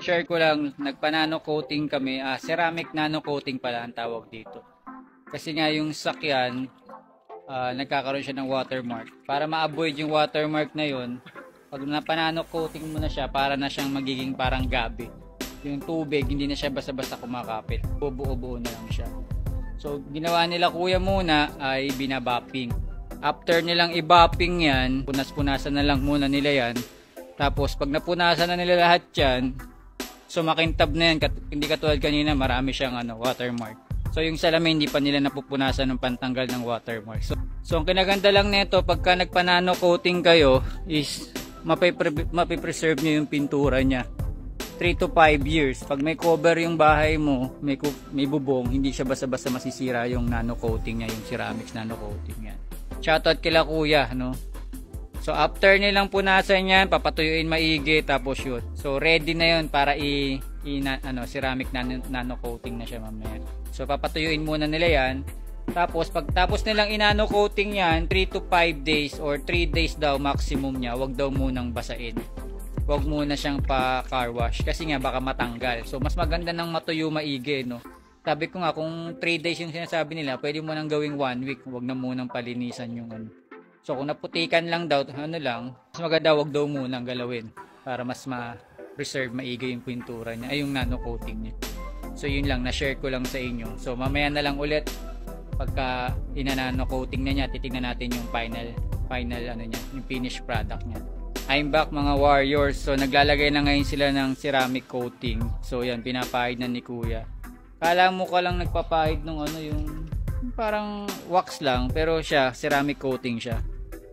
share ko lang, nagpa-nano coating kami. Ceramic nano coating pala ang tawag dito. Kasi nga yung sakyan, nagkakaroon siya ng watermark. Para ma-avoid yung watermark na yun, pag napanano coating mo na siya, para na siyang magiging parang gabi. Yung tubig, hindi na siya basta-basta kumakapit. Buo-buo na lang siya. So, ginawa nila kuya muna ay binabapping. After nilang i-bapping yan, punas-punasan na lang muna nila yan. Tapos, pag napunasan na nila lahat yan, so makintab na yan. Hindi katulad kanina, marami siyang watermark. So, yung salamin, hindi pa nila napupunasan ng pantanggal ng watermark. So ang kinaganda lang nito, pagka nagpa-nano coating kayo, is mapipreserve nyo yung pintura niya. 3 to 5 years. Pag may cover yung bahay mo, may bubong, hindi siya basta-basta masisira yung nano coating niya, yung ceramics nano coating niya. Shoutout kila kuya, no? So after nilang punasan yan, papatuyuin maigi, tapos yun. So ready na yun para ceramic nano coating na siya mamaya. So papatuyuin muna nila yan. Tapos pagtapos nilang inano coating yan, 3 to 5 days or 3 days daw maximum niya, wag daw munang basain. Wag muna siyang pa car wash kasi nga baka matanggal. So mas maganda nang matuyo maigi, no. Sabi ko nga kung 3 days yung sinasabi nila, pwede mo nang gawing 1 week, wag na munang palinisan yung So kung naputikan lang daw, mas maganda wag daw munang galawin para mas ma-preserve maigi yung pintura niya, ay yung nano coating niya. So yun lang, na-share ko lang sa inyo. So mamaya na lang ulit pagka inanano coating na niya, titingnan natin yung final niya, yung finished product niya. I'm back mga warriors. So naglalagay na ngayon sila ng ceramic coating. So yan, pinapahid na ni kuya. Kala mo ka lang nagpapahid ng yung parang wax lang, pero siya ceramic coating siya.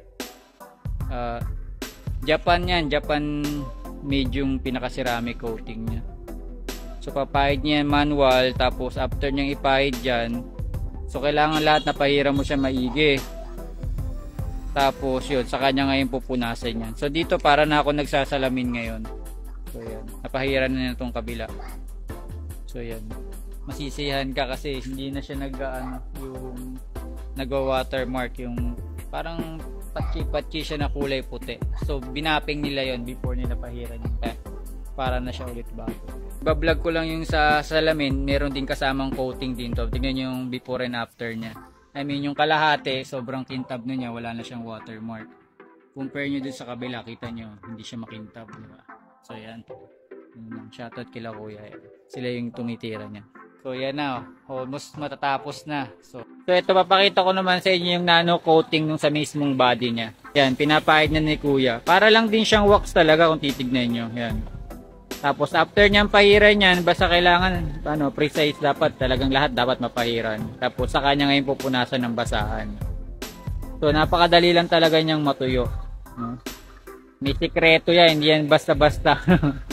Japan yan, Japan made yung pinaka ceramic coating niya. So papahid niya manual, tapos after niyang ipahid dyan, so kailangan lahat na pahiram mo siya maigi. Tapos yun, sa kanya ngayon pupunasan yan. So dito para na ako nagsasalamin ngayon. So yan, napahiran na itong kabila. So yan, masisiyahan ka kasi hindi na siya yung nagwa-watermark, yung parang patchi-patchi siya na kulay puti. So binapping nila yon before nila pahiran yun. Para na siya ulit bago. Bablog ko lang yung sa salamin, meron din kasamang coating din to. Tingnan nyo yung before and after niya. I mean yung kalahati, sobrang kintab na niya, wala na siyang watermark. Compare nyo dun sa kabila, kita nyo, hindi siya makintab, diba? So yan. Shoutout kila kuya. Sila yung tumitira niya. So yan na, almost matatapos na. So ito, papakita ko naman sa inyo yung nano coating nung sa mismong body niya. Yan, pinapahid na ni kuya. Para lang din siyang wax talaga kung titignan nyo. Yan. Tapos after niyang pahiran yan, basta kailangan precise dapat, talagang lahat dapat mapahiran. Tapos sa kanya ngayon pupunasan ng basahan. So napakadali lang talaga niyang matuyo. May sikreto yan, hindi yan basta-basta.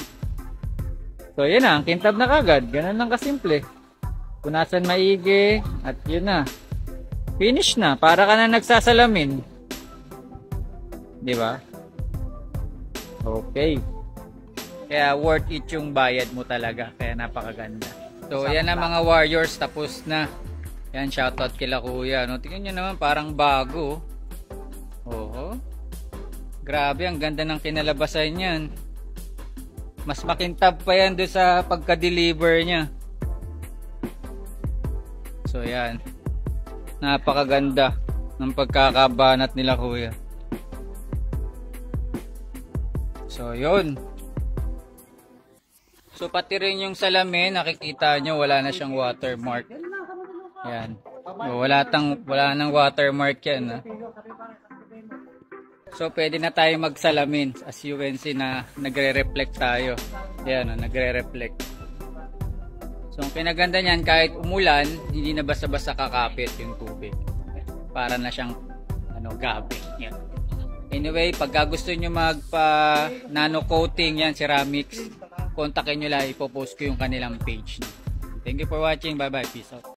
So yun na, kintab na kagad. Ganun lang kasimple. Punasan maigi at yun na. Finish na, para ka na nagsasalamin. Di ba? Okay. Kaya worth it yung bayad mo talaga. Kaya napakaganda. So yan na mga warriors, tapos na. Yan, shoutout kila kuya. No? Tingnan nyo naman, parang bago. Oho. Grabe, ang ganda ng kinalabasan yan. Mas makintab pa yan doon sa pagka-deliver niya. So yan. Napakaganda ng pagkakabanat nila kuya. So yun. So pati rin yung salamin, nakikita nyo wala na siyang watermark. Yan. Wala nang watermark yan. Ha? So pwede na tayo magsalamin. As you can see na nagre-reflect tayo. Yan, nagre-reflect. So ang pinaganda niyan, kahit umulan, hindi na basta-basta kakapit yung tubig. Para na siyang gabi. Yan. Anyway, pagka gusto nyo magpa-nano coating yan, ceramics, kontakin nyo lang, ipopost ko yung kanilang page. Thank you for watching. Bye bye. Peace out.